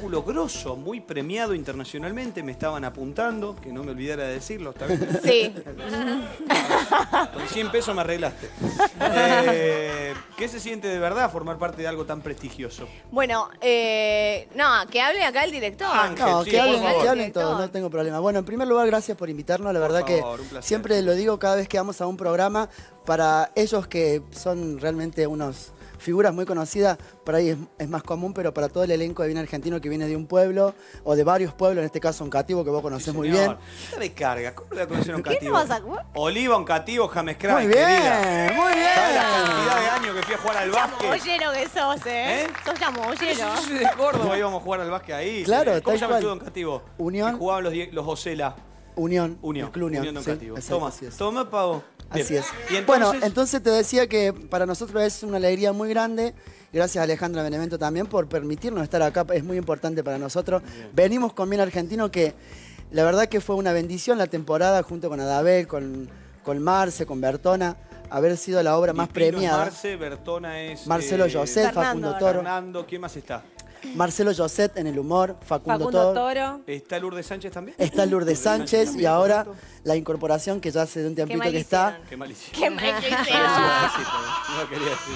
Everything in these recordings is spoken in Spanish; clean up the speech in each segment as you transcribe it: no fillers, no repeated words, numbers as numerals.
espectáculo grosso, muy premiado internacionalmente, me estaban apuntando, que no me olvidara de decirlo, ¿está bien? Sí. Con 100 pesos me arreglaste. ¿Qué se siente de verdad formar parte de algo tan prestigioso? Bueno, no, que hable acá el director. Ángel, No, sí, que por hablen, favor. que hablen todos, no tengo problema. Bueno, en primer lugar, gracias por invitarnos. La verdad favor, un que placer. siempre lo digo cada vez que vamos a un programa, para ellos que son realmente unos figuras muy conocidas, por ahí es más común, pero para todo el elenco de Bien Argentino que viene de un pueblo, o de varios pueblos, en este caso Oncativo, que vos conocés Sí, muy señor. bien. ¿Qué de carga? ¿Cómo le va a conocer a un ¿Qué cativo? no vas a- Oliva, un cativo, James Craig, Muy bien, querida. muy bien. ¿Sabes la cantidad de años que fui a jugar al básquet? Chamullero que sos, ¿eh? ¿Eh? Sos chamullero. Yo soy de Córdoba, íbamos a jugar al básquet ahí. Claro, ¿Cómo tal se llama el cual. club Don Cativo? Unión. Que jugaban los Ocela. Unión, Unión. el Club Unión, Don sí, Cativo. exacto, Toma, así es. toma, Pavo. Bien. Así es. Y entonces, Bueno, entonces te decía que para nosotros es una alegría muy grande. Gracias a Alejandra Benevento también por permitirnos estar acá. Es muy importante para nosotros. Venimos con Bien Argentino, que la verdad que fue una bendición la temporada junto con Adabel, con Marce, con Bertona. Haber sido la obra más Pipino es premiada. Marce, Bertona es... Marcelo José, Fernando, Facundo Toro. Fernando, ¿quién más está? Marcelo José en el humor, Facundo Facundo Toro. Toro. ¿Está Lourdes Sánchez también? Está Lourdes Sánchez y también, ahora correcto. la incorporación que ya hace de un tiempito mal que está. hicieron. Qué mal hicieron. Qué mal que No lo hicieron. iba a decir, no lo quería decir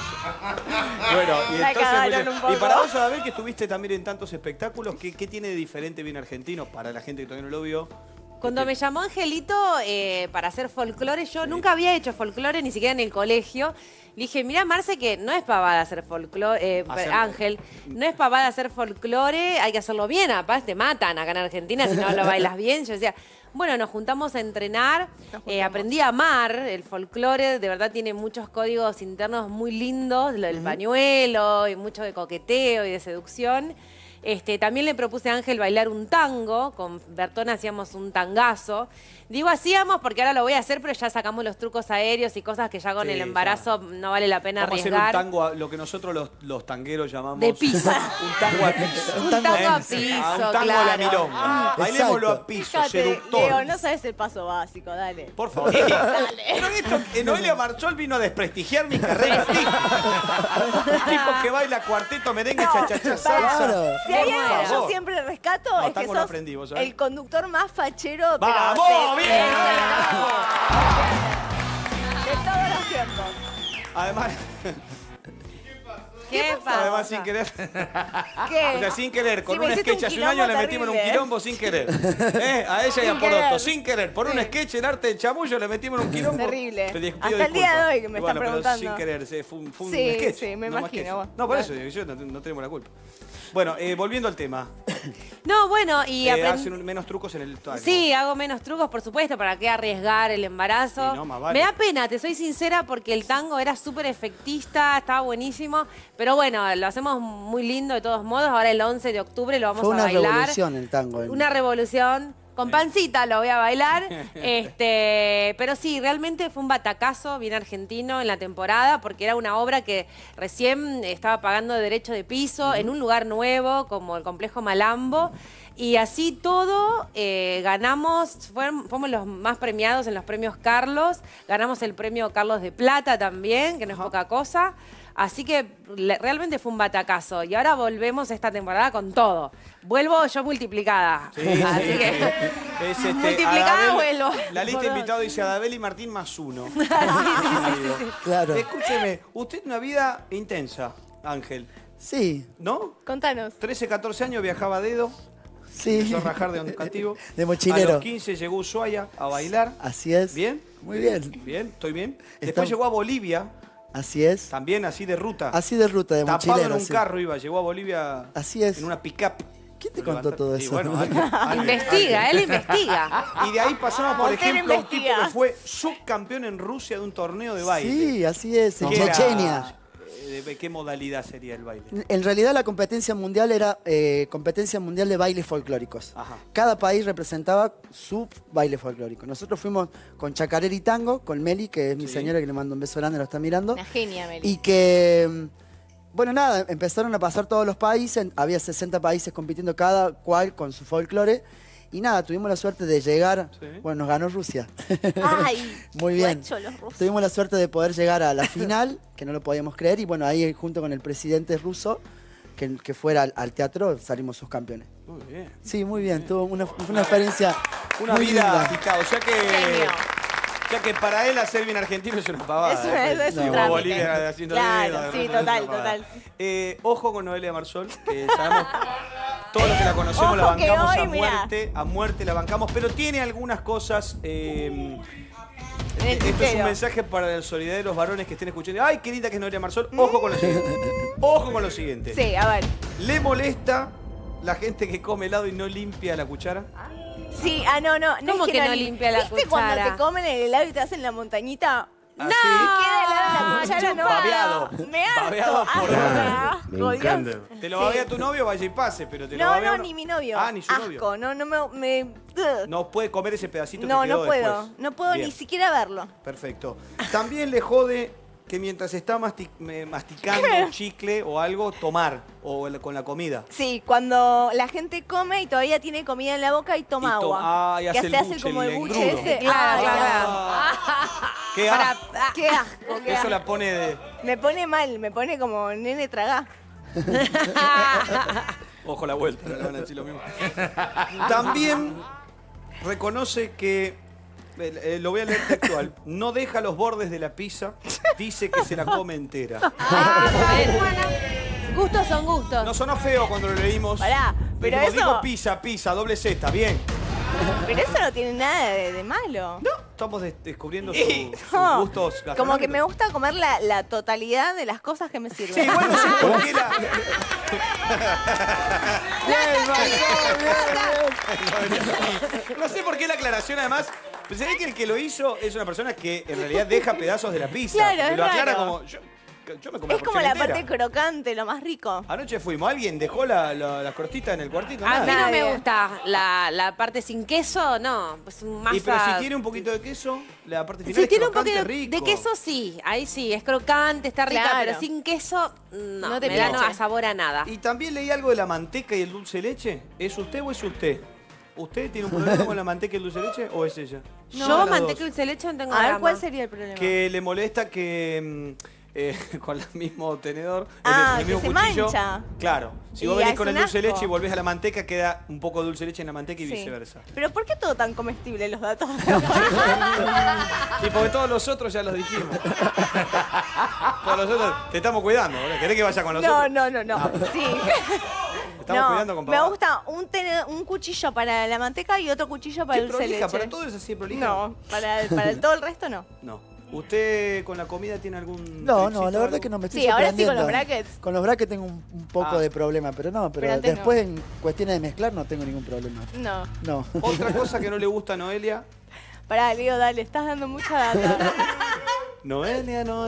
yo. Bueno, y La entonces, cagaron un poco. y para vos, Adabel, que estuviste también en tantos espectáculos, ¿qué tiene de diferente Bien Argentino para la gente que todavía no lo vio? Cuando me llamó Angelito para hacer folclore, yo nunca había hecho folclore, ni siquiera en el colegio. Le dije, mira, Marce, que no es pavada hacer folclore, Ángel, no es pavada hacer folclore, hay que hacerlo bien, aparte te matan acá en Argentina si no lo bailas bien. Yo decía, bueno, nos juntamos a entrenar, aprendí a amar el folclore, de verdad tiene muchos códigos internos muy lindos, lo del pañuelo y mucho de coqueteo y de seducción. También le propuse a Ángel bailar un tango, con Bertona hacíamos un tangazo. Digo hacíamos porque ahora lo voy a hacer, pero ya sacamos los trucos aéreos y cosas que ya con Sí, el embarazo no vale la pena Vamos a hacer arriesgar. un tango, lo que nosotros los tangueros llamamos... De piso. Un tango a piso. Un tango a ¿Eh? piso, Un tango a la claro. milonga. Bailémoslo a piso, Fíjate, seductor. Leo, no sabes el paso básico, dale. Por favor. Pero esto, Noelia Marchol vino a desprestigiar mi carrera artística. Un tipo que baila cuarteto, merengue, cha-cha-cha, salsa. Claro. Si hay algo que yo favor. siempre rescato No, es que tango no sos aprendí, vos sabés. el conductor más fachero pero ¡Vamos! de ¡Bien! todos los tiempos. Además, ¿Qué pasa? además sin querer. ¿Qué? O sea, sin querer, con Si me un hiciste sketch un hace un año quilombo le metimos en un terrible, ¿eh? quilombo sin querer. A ella y Sin a Poroto, querer. sin querer. Por un sketch en arte de chamullo le metimos en un quilombo. Terrible. Pido Hasta el día disculpas. de hoy que me Y están pero preguntando. sin querer, fue un Sí, sketch. sí, me no más que imagino. eso. No, por eso digo, yo no tenemos la culpa. Bueno, volviendo al tema. No, bueno, y Hacen menos trucos en el tango. Sí, hago menos trucos, por supuesto, ¿para qué arriesgar el embarazo? Sí, no, más vale. Me da pena, te soy sincera, porque el tango era súper efectista, estaba buenísimo, pero bueno, lo hacemos muy lindo de todos modos. Ahora el 11 de octubre lo vamos Fue a una bailar. revolución el tango. Una revolución. Con pancita lo voy a bailar. Pero sí, realmente fue un batacazo bien argentino en la temporada, porque era una obra que recién estaba pagando derecho de piso en un lugar nuevo, como el Complejo Malambo. Y así todo, ganamos, fuimos los más premiados en los premios Carlos. Ganamos el premio Carlos de Plata también, que no es poca cosa. Así que realmente fue un batacazo. Y ahora volvemos esta temporada con todo. Vuelvo yo multiplicada. Sí, Así sí, que Es, multiplicada vuelvo. La lista de invitados dice Adabel y Martín más uno. Claro. Escúcheme, usted tiene una vida intensa, Ángel, Sí, ¿no? Contanos. 13, 14 años viajaba a dedo, sí. empezó a rajar de Oncativo. De A mochilero. los 15 llegó a Ushuaia a bailar. Así es. ¿Bien? Muy bien. Bien, estoy bien. Después Estamos- llegó a Bolivia, Así es. también así de ruta. Así de ruta, de Tapado mochilero. en un sí. carro iba, llegó a Bolivia Así es. en una pick-up. ¿Quién te Lo contó levantaron. todo Y eso? bueno, alguien. investiga, él investiga. Y de ahí pasamos, por Montero ejemplo, a un tipo investiga. que fue subcampeón en Rusia de un torneo de baile. Sí, así es. En ¿Qué era? Chechenia. ¿De qué modalidad sería el baile? En realidad la competencia mundial era competencia mundial de bailes folclóricos. Ajá. Cada país representaba su baile folclórico. Nosotros fuimos con chacarera y tango, con Meli, que es mi Sí. señora, que le mando un beso grande, lo está mirando. Una genia, Meli. Y que, bueno, nada, empezaron a pasar todos los países, había 60 países compitiendo cada cual con su folclore. Y nada, tuvimos la suerte de llegar, Sí. bueno, nos ganó Rusia. Ay, Muy bien. guacho, los rusos. Tuvimos la suerte de poder llegar a la final, que no lo podíamos creer, y bueno, ahí junto con el presidente ruso que fuera al teatro, salimos subcampeones. Muy bien. Sí, muy bien. Tuvo una experiencia Una muy vida linda. agitada. Genio. Ya que para él hacer bien argentino es una pavada. Es un Como trámite. Bolivia haciendo Claro, dedo, sí, es una total, pavada. total. Ojo con Noelia Marsol, que sabemos, todos los que la conocemos Ojo la que bancamos hoy, mirá. a muerte la bancamos, pero tiene algunas cosas. el Esto es un tintero. mensaje para los solidarios varones que estén escuchando. Ay, qué linda que es Noelia Marsol. Ojo con lo siguiente. Ojo con lo siguiente. Sí, a ver. ¿Le molesta la gente que come helado y no limpia la cuchara? Sí, no. ¿Cómo es que no limpia la ¿Viste cuando cuchara? te comen el helado y te hacen la montañita? ¿Ah, ¡No! sí? Queda helado en la cuchara, no. Babeado. Me harto. Babeado por asco, Me Dios. encanta. Te lo Sí. babea tu novio, vaya y pase, pero te lo No, babea no, uno- ni mi novio. Ah, ni su novio. Asco, no me... No puede comer ese pedacito No, que quedó no puedo. después. No puedo Bien, ni siquiera verlo. perfecto. También le jode que mientras está masticando un chicle o algo, tomar con la comida. Sí, cuando la gente come y todavía tiene comida en la boca y toma Y agua. ah, y que hace se el hace buche, como el el buche engrudo. ese. Claro, Ay, claro. Qué Para- asco. Qué asco, qué Eso asco. la pone de... Me pone mal, me pone como nene tragá. Ojo la vuelta, no le van a decir lo mismo. También reconoce que, lo voy a leer textual, no deja los bordes de la pizza, dice que se la come entera. Gustos son gustos. No sonó feo cuando lo leímos. Pará, pero Dijimos, eso- dijo pizza, doble Z, bien. Pero eso no tiene nada de malo. No, estamos descubriendo sus No, gustos gastronómicos. como que me gusta comer la totalidad de las cosas que me sirven. Sí, igual no sé por qué la... No sé por qué la aclaración, además. Pues se ve que el que lo hizo es una persona que en realidad deja pedazos de la pizza. Claro, porque es lo aclara raro. como. Yo me comí Es como la porción parte entera. crocante, lo más rico. Anoche fuimos, ¿alguien dejó la crostita en el cuartito? A mí Nadie. no me Nadie. gusta la parte sin queso, no. Pues masa... Y pero si tiene un poquito de queso, la parte final Si es tiene un crocante, poquito rico. de queso, sí. Ahí sí, es crocante, está rica, Claro. pero sin queso, no. No te me da pinche. no, sabor a nada. Y también leí algo de la manteca y el dulce de leche. ¿Es usted o es usted? ¿Usted tiene un problema con la manteca y el dulce de leche o es ella? Yo Las manteca dos. y dulce de leche no tengo A ver, drama. ¿cuál sería el problema? Que le molesta que con el mismo tenedor, Ah, el mismo que se cuchillo. mancha. Claro. Si Y vos venís es con el un dulce de asco. leche y volvés a la manteca, queda un poco de dulce de leche en la manteca y Sí. viceversa. Pero ¿por qué todo tan comestible los datos? Y porque todos los otros ya los dijimos. Todos los otros te estamos cuidando, ¿verdad? ¿Querés que vaya con nosotros? No. Sí. Estamos cuidando con me papá. gusta un cuchillo para la manteca y otro cuchillo para ¿Qué el dulce de prolija? leche. ¿Para todo es así de prolija? No, para todo el resto no. No. ¿Usted con la comida tiene algún No, tricito, la verdad algo? que no me estoy Sí, ahora sí con sorprendiendo. los brackets. Con los brackets tengo un poco Ah. de problema, pero Pero antes después en cuestiones de mezclar no tengo ningún problema. No. No. Otra cosa que no le gusta a Noelia. Pará, Leo, dale, estás dando mucha data. Noelia. No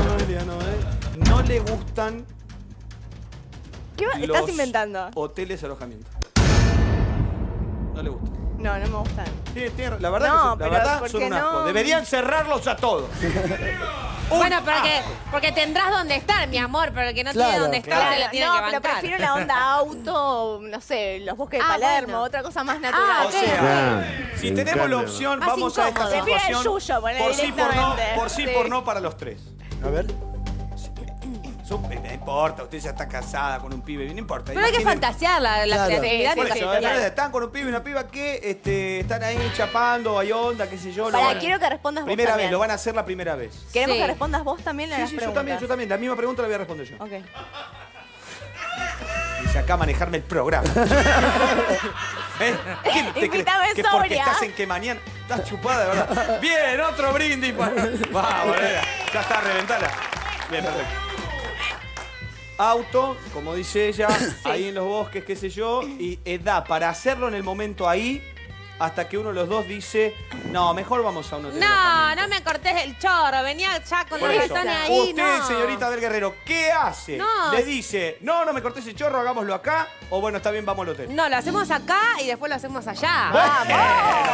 le gustan ¿Qué los estás inventando? hoteles alojamiento. No le gusta. No, no me gustan. Sí, la verdad, No, que son, la pero verdad ¿por son qué un asco. no? Deberían cerrarlos a todos. Bueno, porque tendrás donde estar, mi amor, pero el que no Claro. tiene donde estar se la tiene no, que pero bancar. prefiero la onda auto, no sé, los bosques de Ah, Palermo, bueno. otra cosa más natural. Ah, O ok. sea, Ah, si me tenemos la encanta. opción, Más vamos a esta incómodo. Prefiero el situación. yuyo, ponele Por sí, por no, directamente. por sí, Sí. por no para los tres. A ver. No importa, usted ya está casada con un pibe, no importa. Pero hay que imaginen- fantasear la Claro. creatividad. Sí, Por y sí, eso, total. están con un pibe y una piba que están ahí chapando, hay onda, qué sé yo. Pará, van a- quiero que respondas vos Primera también. vez, lo van a hacer la primera vez. Queremos Sí. que respondas vos también a Sí, las sí, preguntas. yo también. La misma pregunta la voy a responder yo. Ok. Dice acá manejarme el programa. ¿Eh? ¿Quién te Invítame cree que porque sobria. estás en que mañana estás chupada, de verdad? Bien, otro brindis. Vamos, ya está, reventala. Bien, perfecto. Auto, como dice ella, ahí en los bosques, qué sé yo, y edad para hacerlo en el momento ahí, hasta que uno de los dos dice, no, mejor vamos a un hotel. No, no me cortés el chorro, venía ya con Por los eso, calzones ahí, usted, no. señorita del Guerrero, ¿qué hace? No. ¿Le dice, no me cortes el chorro, hagámoslo acá? O bueno, está bien, vamos al hotel. No, lo hacemos acá y después lo hacemos allá.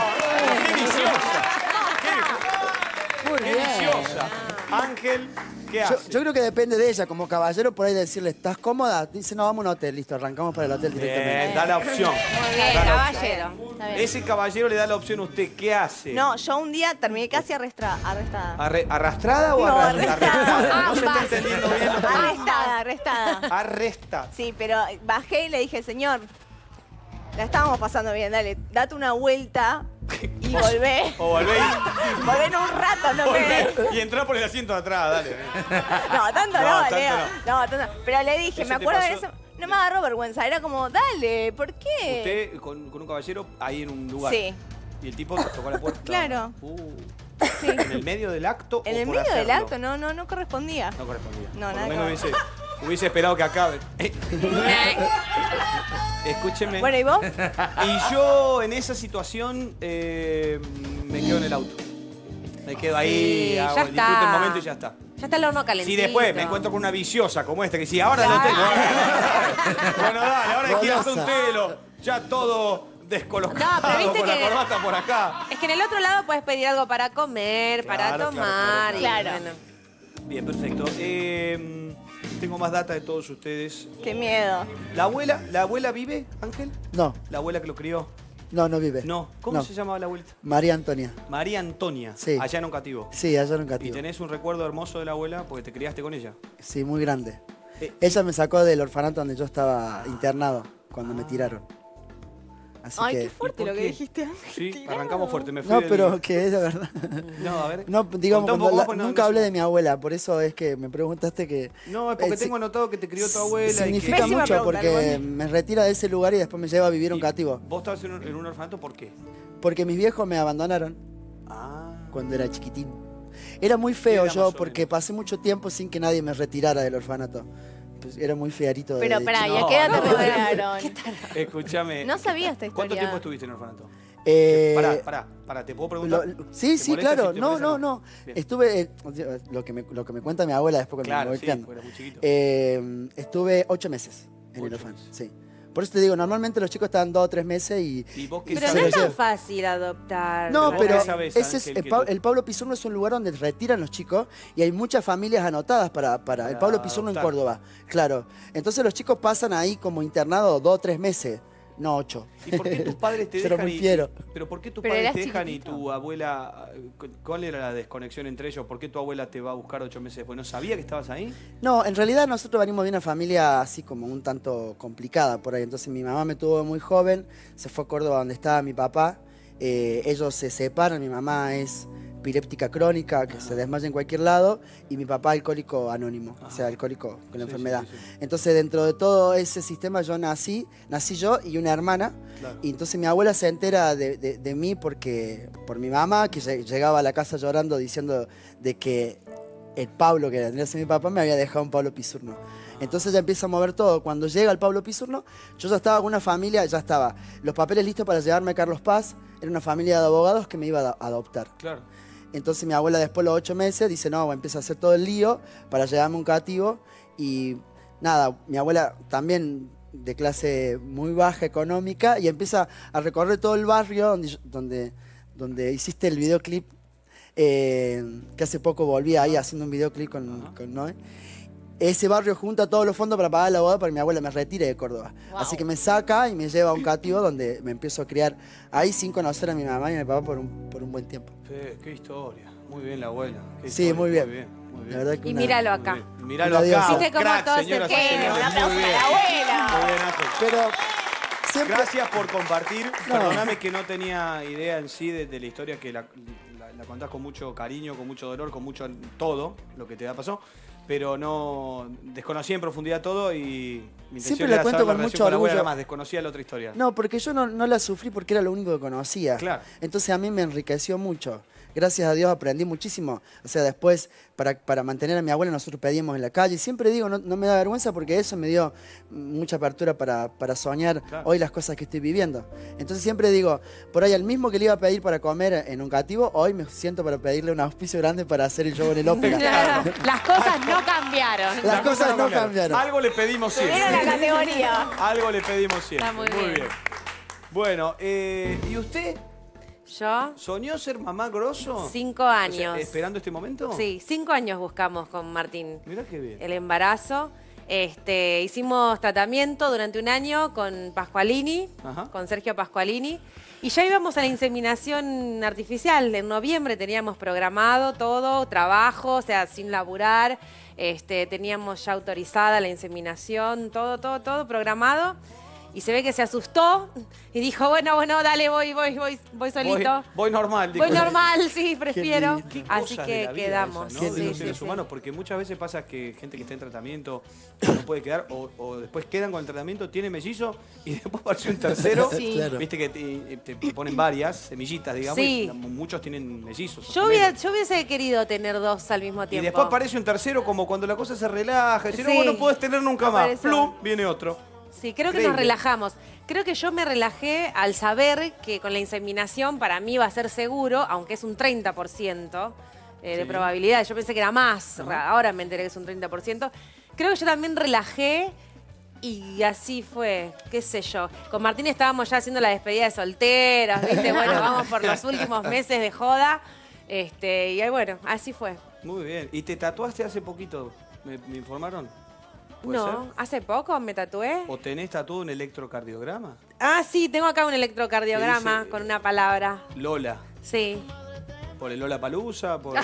¡Qué viciosa! Muy ¡Qué bien. viciosa! Ángel, ¿Qué Yo, hace? yo creo que depende de ella, como caballero, por ahí decirle, ¿estás cómoda? Dice, no, vamos a un hotel, listo, arrancamos para el hotel directamente. Da la opción. Muy bien, Da la caballero. Está bien. Ese caballero le da la opción a usted. ¿Qué hace? No, yo un día terminé casi arrestada. ¿Arrastrada o No, arrestada? No se está ambas. entendiendo bien lo que Arrestada. Arresta. Sí, pero bajé y le dije, señor, la estábamos pasando bien, dale, date una vuelta y volvé. O volvé Volvé en un rato, no me... y entrá por el asiento de atrás, dale. No, tanto No, no, tanto Leo. no. No, tanto. Pero le dije, ¿Eso me te acuerdo de pasó? eso. No me agarró vergüenza, era como, dale, ¿por qué? Usted con un caballero ahí en un lugar. Sí. Y el tipo tocó la puerta. Claro. Sí. ¿En el medio del acto En o el por medio del hacerlo? acto, no correspondía. No correspondía. No, por nada lo menos que hubiese esperado que acabe. Escúcheme. Bueno, ¿y vos? Y yo en esa situación me quedo en el auto. Me quedo ahí, Sí, hago, ya disfruto el está. momento y ya está. Ya está el horno calentito. Si después me encuentro con una viciosa como esta, que si ahora lo tengo. Bueno, dale, ahora hay que ir a hacer un Golosa. telo. Ya todo descolocado, No, pero viste con la que- corbata por acá. Es que en el otro lado puedes pedir algo para comer, para Claro, tomar. claro. Y, bueno. Bien, perfecto. Tengo más data de todos ustedes. Qué miedo. ¿La abuela vive, Ángel? No, ¿La abuela que lo crió? no vive. No. ¿Cómo No. se llamaba la abuelita? María Antonia. María Antonia. Sí. Allá en Oncativo. Sí, allá en un ¿Y cativo. tenés un recuerdo hermoso de la abuela porque te criaste con ella? Sí, muy grande. Eh. Ella me sacó del orfanato donde yo estaba internado cuando me tiraron. Así Ay, que... qué fuerte ¿Y por lo que qué? dijiste. Sí, arrancamos fuerte. Me fui No, del- pero que es de verdad. No, a ver. No, digamos, Contá un poco más, pues no- nunca no hablé sé. de mi abuela, por eso es que me preguntaste que... No, es porque sí, tengo anotado que te crió tu abuela y que... significa Pésima mucho pregunta, porque Luan. me retira de ese lugar y después me lleva a vivir a un Y cativo. ¿Vos estabas en un orfanato por qué? Porque mis viejos me abandonaron Ah. cuando era chiquitín. Era muy feo Era yo más o porque menos. pasé mucho tiempo sin que nadie me retirara del orfanato. Pues era muy fearito de Pero de pará, chico. ¿y a qué edad te No, retiraron? Escúchame. No sabía esta historia. ¿Cuánto tiempo estuviste en el orfanato? Eh, Pará, ¿te puedo preguntar? Sí, ¿Te sí, molesta claro. si te No, molesta? no. Bien. Estuve, lo que me cuenta mi abuela después cuando Claro, me voy sí, criando. porque eras muy chiquito. Estuve 8 meses en el 8 orfanato, meses. sí. Por eso te digo, normalmente los chicos están 2 o 3 meses y... ¿Y vos qué Pero se no lo es tan lleva. fácil adoptar. No, vos pero qué sabés, ese es Ángel, que el Pablo Pizurno es un lugar donde retiran los chicos y hay muchas familias anotadas para el Pablo Pizurno en adoptar. Córdoba. Claro. Entonces los chicos pasan ahí como internados 2 o 3 meses, no 8. ¿Y por qué tus padres te Yo era dejan muy fiero. Pero ¿por qué tus Pero padres eras te dejan y chiquitito. tu abuela... ¿Cuál era la desconexión entre ellos? ¿Por qué tu abuela te va a buscar 8 meses después? ¿No sabía que estabas ahí? No, en realidad nosotros venimos de una familia así como un tanto complicada por ahí. Entonces mi mamá me tuvo muy joven, se fue a Córdoba donde estaba mi papá. Ellos se separan, mi mamá es epiléptica crónica, que se desmaya en cualquier lado, y mi papá alcohólico anónimo, o sea, alcohólico con la Sí, enfermedad. sí, sí. Entonces dentro de todo ese sistema yo nací yo y una hermana. Claro. Y entonces mi abuela se entera de mí por mi mamá, que llegaba a la casa llorando diciendo de que el Pablo, que vendría a ser mi papá, me había dejado un Pablo Pizurno. Entonces ella empieza a mover todo. Cuando llega el Pablo Pizurno, yo ya estaba con una familia, ya estaba los papeles listos para llevarme a Carlos Paz. Era una familia de abogados que me iba a adoptar. Claro. Entonces mi abuela después de los 8 meses dice, no, empieza a hacer todo el lío para llevarme a un cativo. Y nada, mi abuela también de clase muy baja económica y empieza a recorrer todo el barrio donde hiciste el videoclip, que hace poco volví ahí haciendo un videoclip con Noé. Ese barrio junta todos los fondos para pagar la boda para que mi abuela me retire de Córdoba. Wow. Así que me saca y me lleva a un cativo donde me empiezo a criar ahí sin conocer a mi mamá y a mi papá por un buen tiempo. Qué historia. Muy bien la abuela. Qué Sí, historia, muy bien. Muy La verdad que Y una- míralo Muy acá. bien. Míralo Un adiós. acá. ¿Viste un cómo crack, todo se señoras y genio? señores. Un aplauso Muy bien. a la abuela. Muy bien, Ángel. Pero siempre... Gracias por compartir. No. Perdóname que no tenía idea en sí de la historia, que la contás con mucho cariño, con mucho dolor, con mucho todo lo que te pasó. Pero no desconocía en profundidad todo y mi intención Siempre la era cuento saber la con relación mucho con la abuela, orgullo. nada más desconocía la otra historia. No, porque yo no la sufrí porque era lo único que conocía. Claro. Entonces a mí me enriqueció mucho. Gracias a Dios aprendí muchísimo. O sea, después, para mantener a mi abuela, nosotros pedíamos en la calle. Siempre digo, no me da vergüenza porque eso me dio mucha apertura para soñar Claro. hoy las cosas que estoy viviendo. Entonces siempre digo, por ahí al mismo que le iba a pedir para comer en un cativo, hoy me siento para pedirle un auspicio grande para hacer el show en el ópera. Las cosas no cambiaron. Las cosas no cambiaron. Algo le pedimos siempre. Subieron la categoría. Algo le pedimos siempre. Está muy bien. Bueno, ¿y usted? Yo, ¿Soñó ser mamá grosso? 5 O sea, años. ¿esperando este momento? Sí, 5 años buscamos con Martín Mirá qué bien. el embarazo. Hicimos tratamiento durante un año con Pascualini, Ajá. con Sergio Pascualini. Y ya íbamos a la inseminación artificial. En noviembre teníamos programado todo, trabajo, o sea, sin laburar. Teníamos ya autorizada la inseminación, todo programado. Y se ve que se asustó y dijo, bueno, dale, voy solito. Voy normal. dijo. Voy normal, sí, prefiero. lindo. Qué Así cosas de que la vida quedamos. esas, ¿no? Qué De lindo. los seres Sí. humanos, porque muchas veces pasa que gente que está en tratamiento no puede quedar o después quedan con el tratamiento, tiene mellizo y después aparece un tercero. Sí. Claro. Viste que te ponen varias semillitas, digamos, Sí. y muchos tienen mellizos. o Yo gemelos. hubiese querido tener 2 al mismo Y tiempo. después aparece un tercero como cuando la cosa se relaja. Y si no, Sí. vos no podés tener nunca más. Aparece. Plum, viene otro. Sí, creo que Increíble. nos relajamos. Creo que yo me relajé al saber que con la inseminación para mí va a ser seguro, aunque es un 30% de Sí. probabilidad. Yo pensé que era más, Ajá. ahora me enteré que es un 30%. Creo que yo también relajé y así fue, qué sé yo. Con Martín estábamos ya haciendo la despedida de solteros, ¿viste? Bueno, vamos por los últimos meses de joda. Y ahí, bueno, así fue. Muy bien. ¿Y te tatuaste hace poquito? ¿Me informaron? ¿Puede No, ser? hace poco me tatué. ¿O tenés tatuado un electrocardiograma? Ah, sí, tengo acá un electrocardiograma dice- con una palabra. Lola. Sí. ¿Por el Lola Palusa? Por...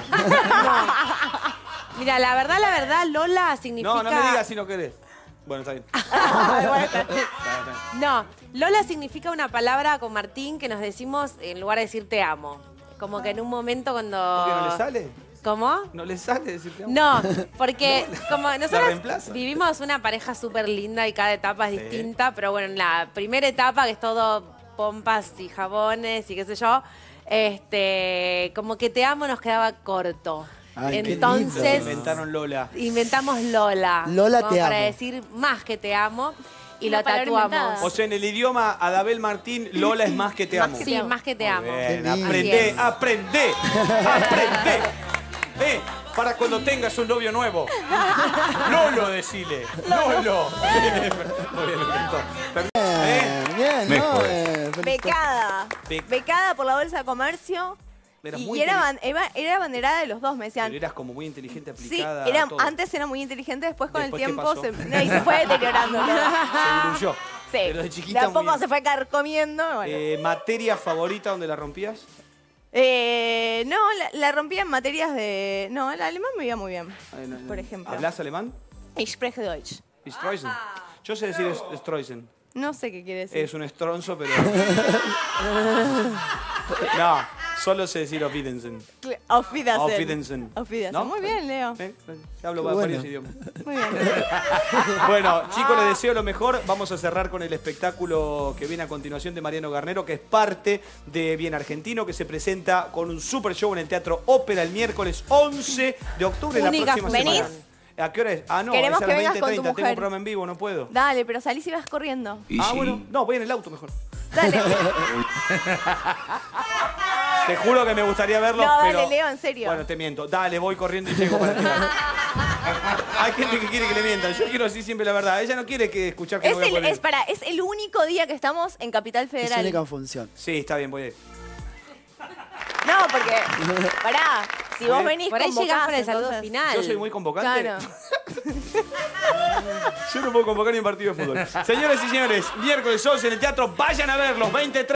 Mira, la verdad, Lola significa... No, no me digas si no querés. Bueno, está bien. Está bien. No, Lola significa una palabra con Martín que nos decimos en lugar de decir te amo. Como que en un momento cuando... ¿Por qué no le sale? ¿Cómo? ¿No le sale decirte amo? No, porque como nosotros reemplaza. vivimos una pareja súper linda y cada etapa es Sí. distinta, pero bueno, en la primera etapa, que es todo pompas y jabones y qué sé yo, como que te amo nos quedaba corto. Ay, qué Entonces lindo. Inventaron Lola. inventamos Lola. Lola, como te para amo. decir más que te amo y Una lo palabra tatuamos. inventada. O sea, en el idioma Adabel Martín, Lola es más que te amo. Sí, más que te amo. Bien, Qué lindo. aprendé, Así es. aprendé, aprendé. Para cuando tengas un novio nuevo. Lolo, decile. Lolo. Muy bien, me encantó. Bien, Me ¿no? jode. Becada. Bec- Becada por la Bolsa de Comercio. Eras Y muy era abanderada de los dos, me decían. Pero eras como muy inteligente, Sí, aplicada. a todo. antes era muy inteligente, después con Después, el ¿qué tiempo pasó? se fue deteriorando. ¿no? Se diluyó. Sí, Pero de chiquita de a poco muy bien. se fue carcomiendo. Bueno. ¿Materia favorita donde la rompías? No, la rompía en materias de... No, el alemán me iba muy bien, por ejemplo. ¿Hablas alemán? Ich spreche Deutsch. Streusen. Yo sé decir Streusen. No sé qué quiere decir. Es un estronzo, pero... No, solo sé decir Auf Wiedersehen. Auf Wiedersehen. Auf Wiedersehen. Auf Wiedersehen. ¿No? Muy bien, Leo. Hablo Qué varios bueno. idiomas. Muy bien. Bueno, chicos, les deseo lo mejor. Vamos a cerrar con el espectáculo que viene a continuación de Mariano Garnero, que es parte de Bien Argentino, que se presenta con un super show en el Teatro Ópera el miércoles 11 de octubre, la Única próxima ¿Venís? semana. ¿A qué hora es? Ah, no, Queremos es a que las vengas con tu 20:30. Tengo un mujer. programa en vivo, no puedo. Dale, pero salís y vas corriendo. Y Ah, sí. bueno. No, voy en el auto mejor. Dale. Te juro que me gustaría verlo, No, dale, pero... Leo, en serio. Bueno, te miento. Dale, voy corriendo y llego para allá. Hay gente que quiere que le mientan. Yo quiero decir siempre la verdad. Ella no quiere que escuchar que no voy a poder ir. Es el único día que estamos en Capital Es Federal. única función. Sí, está bien, voy a ir. No, porque, pará, si vos venís Por ahí convocás, llegás con el saludo entonces- final. Yo soy muy convocante. Claro. Yo no puedo convocar ni un partido de fútbol. Señores y señores, miércoles 11 en el teatro, vayan a verlos, 20:30.